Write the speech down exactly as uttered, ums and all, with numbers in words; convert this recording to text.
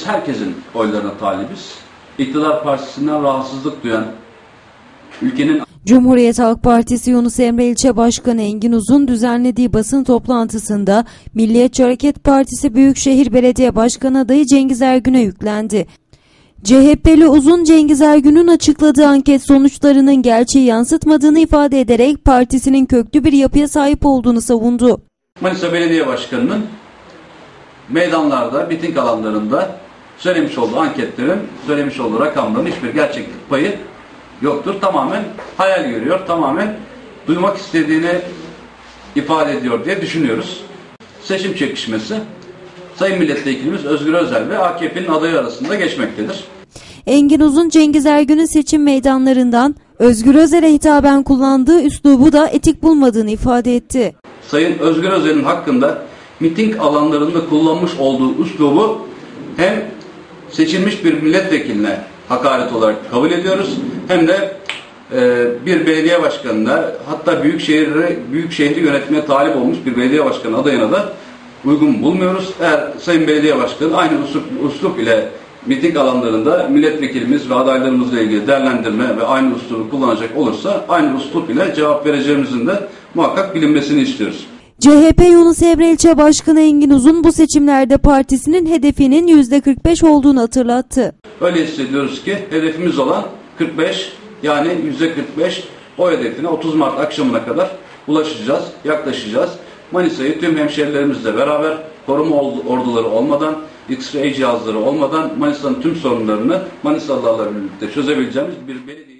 biz herkesin oylarına talibiz. İktidar partisinden rahatsızlık duyan, ülkenin... Cumhuriyet Halk Partisi Yunus Emre İlçe Başkanı Engin Uzun düzenlediği basın toplantısında Milliyetçi Hareket Partisi Büyükşehir Belediye Başkanı adayı Cengiz Ergün'e yüklendi. C H P'li Uzun, Cengiz Ergün'ün açıkladığı anket sonuçlarının gerçeği yansıtmadığını ifade ederek partisinin köklü bir yapıya sahip olduğunu savundu. Manisa Belediye Başkanı'nın meydanlarda, miting alanlarında söylemiş olduğu anketlerin, söylemiş olduğu rakamların hiçbir gerçeklik payı yoktur. Tamamen hayal görüyor, tamamen duymak istediğini ifade ediyor diye düşünüyoruz. Seçim çekişmesi Sayın Milletvekilimiz Özgür Özel ve A K P'nin adayı arasında geçmektedir. Engin Uzun, Cengiz Ergün'ün seçim meydanlarından Özgür Özel'e hitaben kullandığı üslubu da etik bulmadığını ifade etti. Sayın Özgür Özel'in hakkında miting alanlarında kullanmış olduğu üslubu hem seçilmiş bir milletvekiline hakaret olarak kabul ediyoruz, hem de e, bir belediye başkanına, hatta büyük şehri, büyük şehri yönetmeye talip olmuş bir belediye başkanı adayına da uygun bulmuyoruz. Eğer Sayın Belediye Başkanı aynı uslup, uslup ile miting alanlarında milletvekilimiz ve adaylarımızla ilgili değerlendirme ve aynı uslubu kullanacak olursa aynı uslup ile cevap vereceğimizin de muhakkak bilinmesini istiyoruz. C H P Yunus Emre İlçe Başkanı Engin Uzun bu seçimlerde partisinin hedefinin yüzde kırk beş olduğunu hatırlattı. Öyle hissediyoruz ki hedefimiz olan kırk beş, yani yüzde kırk beş o hedefine otuz Mart akşamına kadar ulaşacağız, yaklaşacağız. Manisa'yı tüm hemşehrilerimizle beraber, koruma orduları olmadan, X-ray cihazları olmadan Manisa'nın tüm sorunlarını Manisalılarla birlikte çözebileceğimiz bir belediye